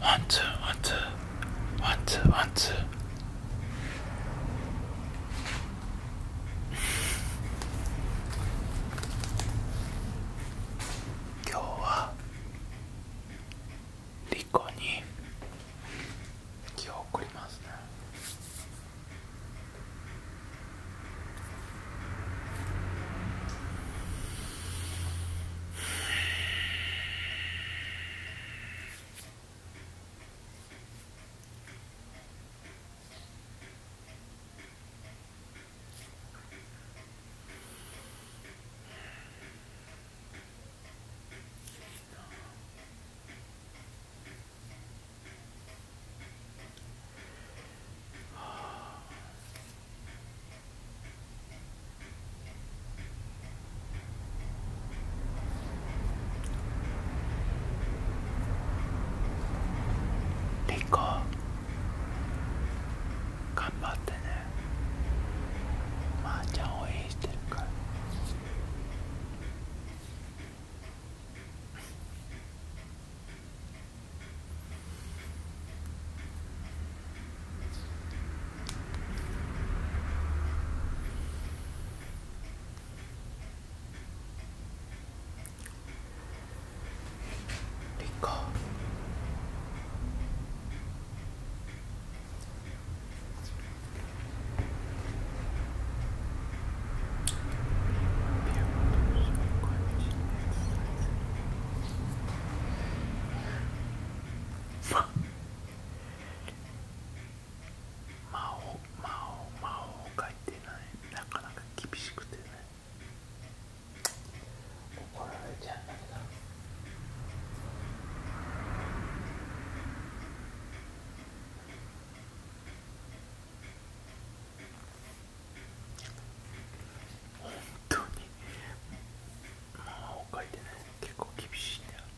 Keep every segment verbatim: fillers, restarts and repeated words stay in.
ワンツーワンツーワンツーワンツー。今日はリコに気を送りますね。リコ頑張ってね。まーちゃん応援してるから。リコ魔王魔王魔王がいてない、なかなか厳しくてね、怒られちゃうんだけど。本当に魔王がいてね、結構厳しいんだよ。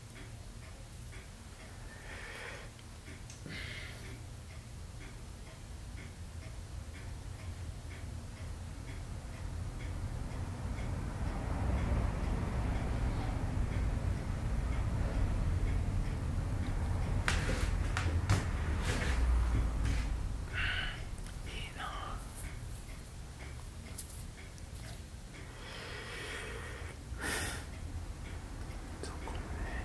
いいなあ。そこね。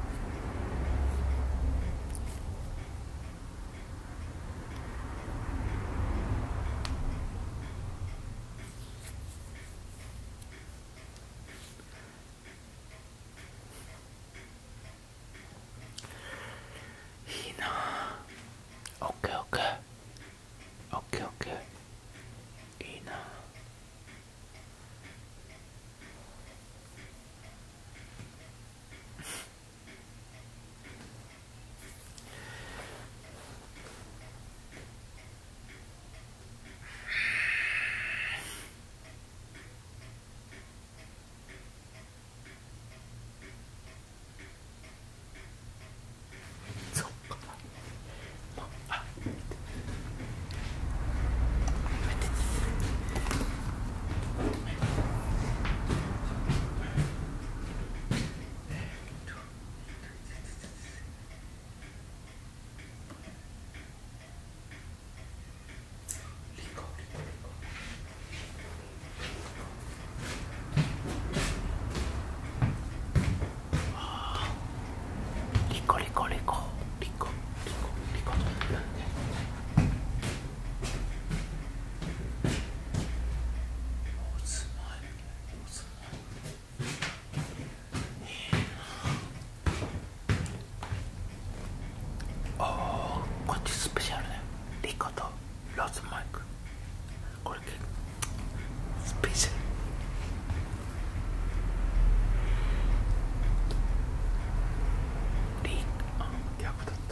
いいなあ。オッケーオッケーオッケーオッケー。いいなあ。そっか。あ、リコリコリコリコリコリコなんで。おつまみおつまみいいなあ。おー、こっちスペシャルね。リコとローズマイク、これ結構スペシャル。リあ逆だった。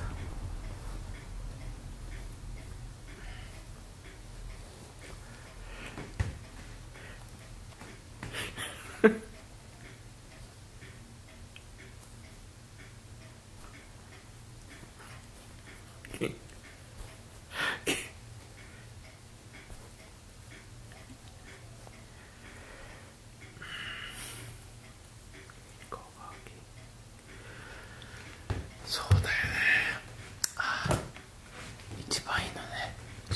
そうだよね。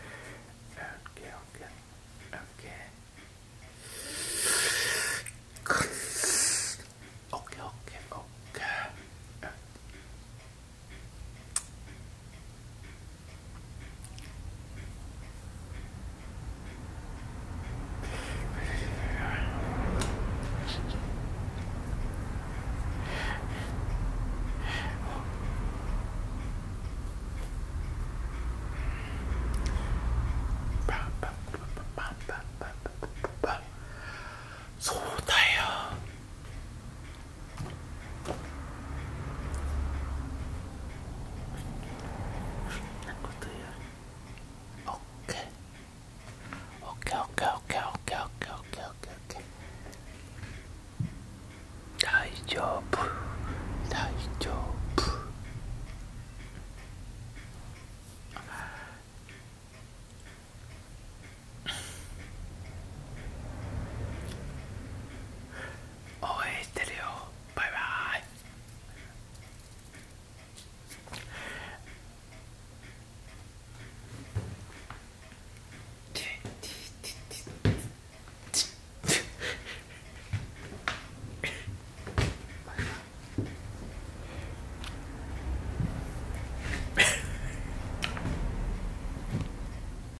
Okay, okay, okay. Okay, okay, okay.そうだよ。なこと言う。オッケー。オッケーオッケーオッケーオッケーオッケーオッケーオッケーオッケー。大丈夫。